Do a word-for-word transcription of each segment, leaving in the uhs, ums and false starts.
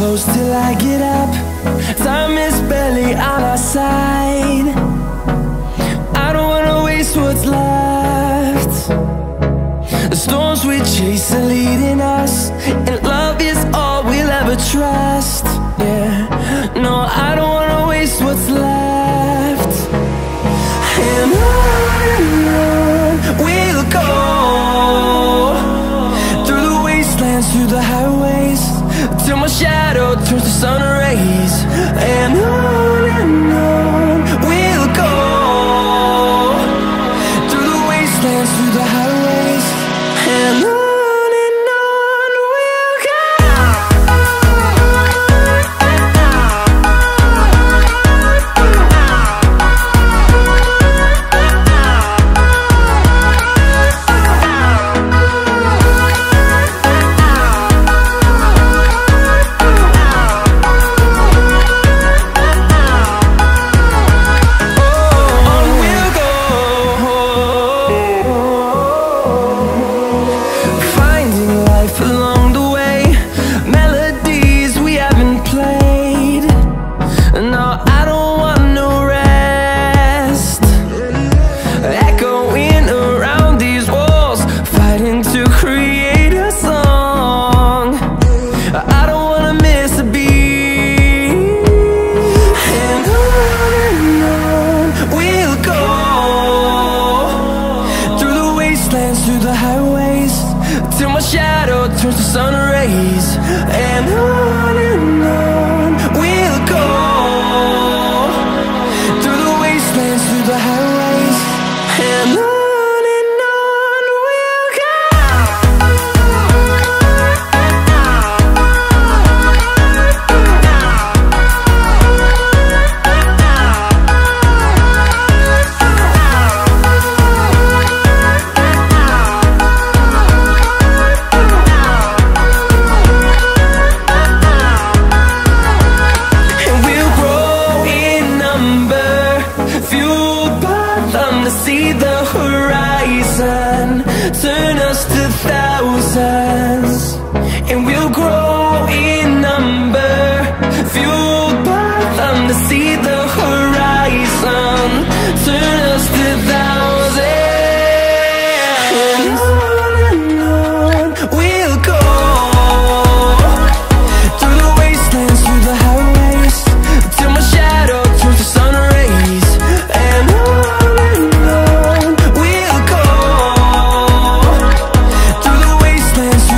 close till I get up. Time is barely on our side. I don't wanna waste what's left. The storms we chase are leading us, and love is all we'll ever trust. Yeah, no, I don't wanna waste what's left. And on and on we'll go, through the wastelands, through the highways, till my shadow turns to sun rays. And on and on we'll go, through the wastelands, through the highways, and on. Through the highways, till my shadow turns to sun rays. And on and on we'll go, through the wastelands, through the highways, and on. See the horizon turn us to thousands, and we'll grow in number, fueled by them. To see the horizon turn us to thousands, and on and on we'll go, through the wastelands, through the highways, till my shadow turns to sun rays. And on we'll go, through the wastelands,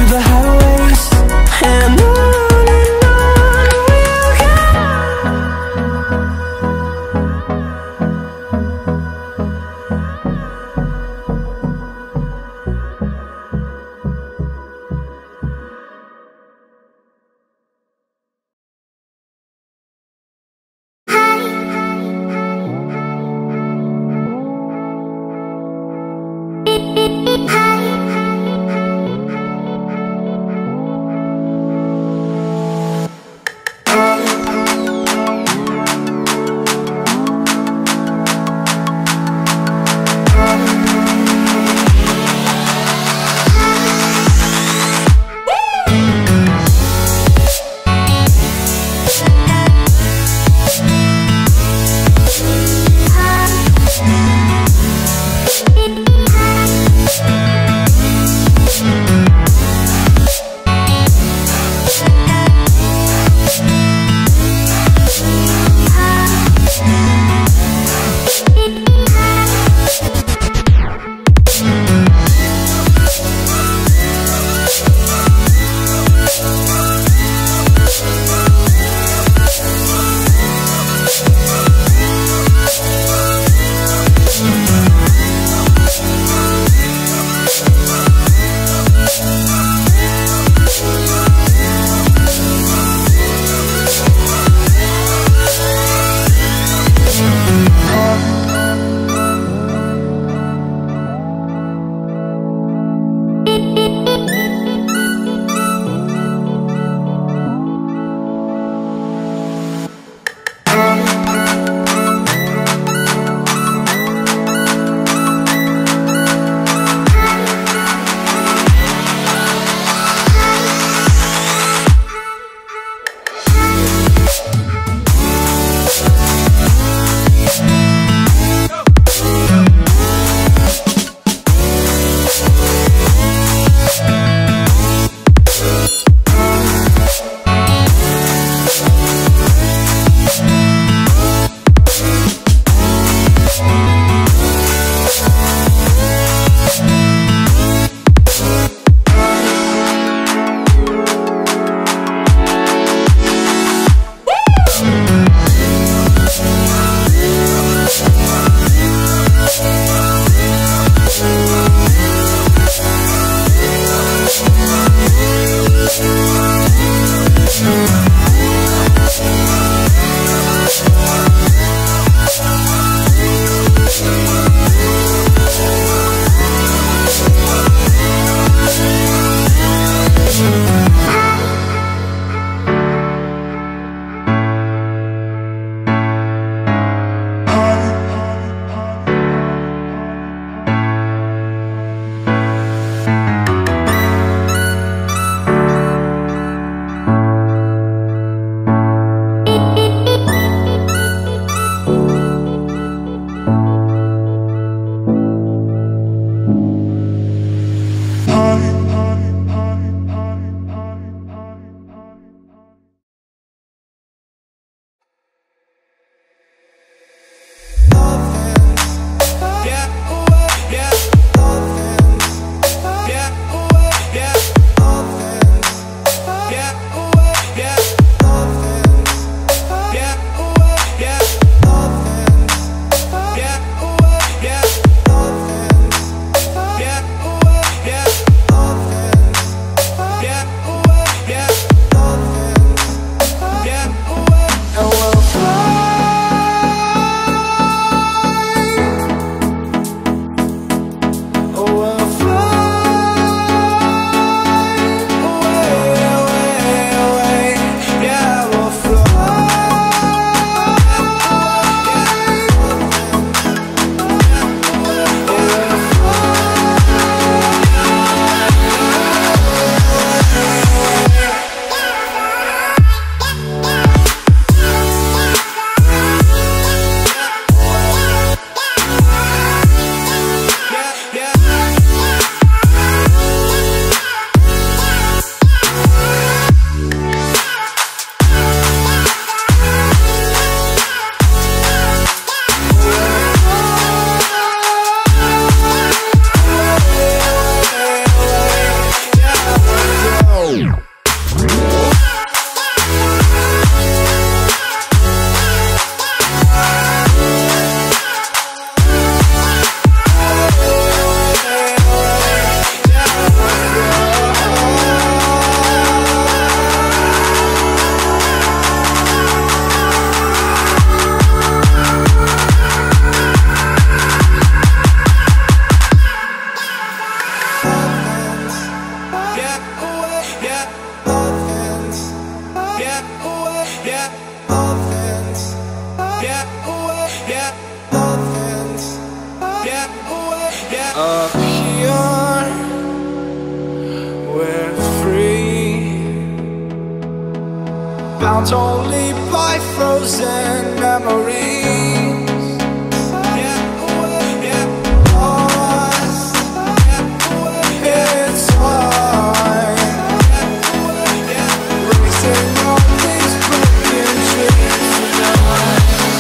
bound only by frozen memories. Get away, get lost, get away, it's time. Get away, get racing on these broken dreams tonight.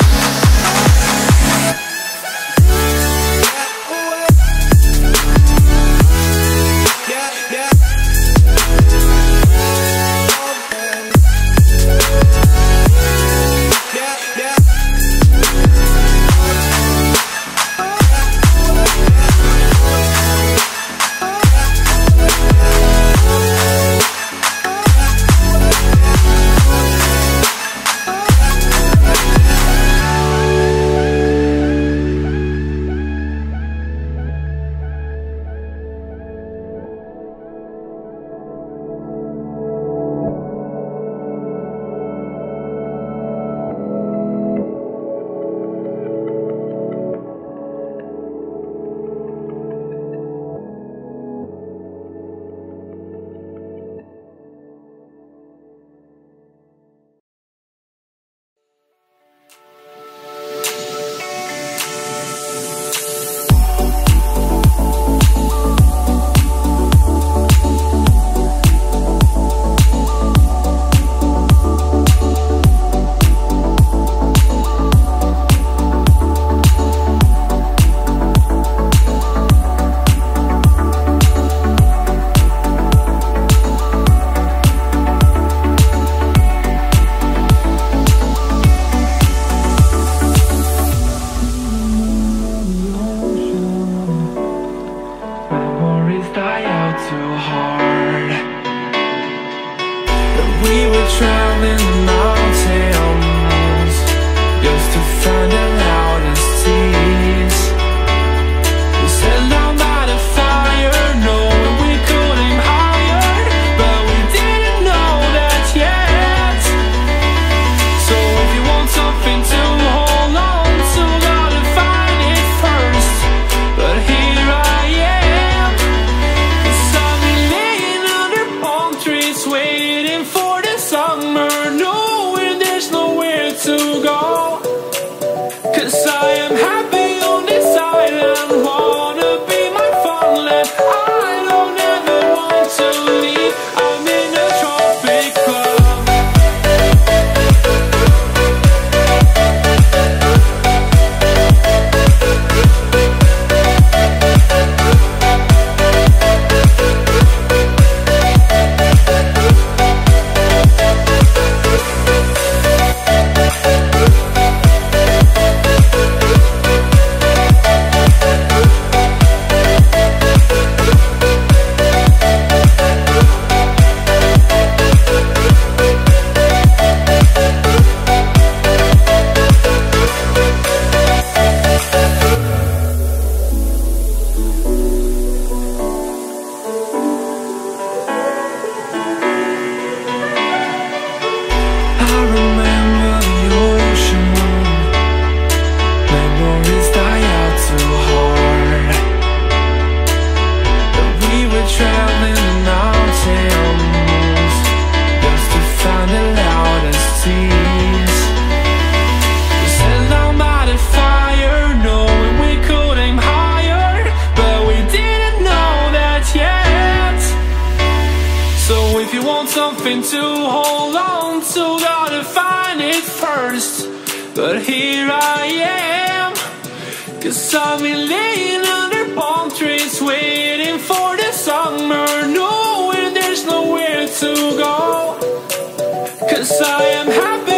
Something to hold on to, gotta find it first. But here I am, 'cause I've been laying under palm trees, waiting for the summer, knowing there's nowhere to go. 'Cause I am happy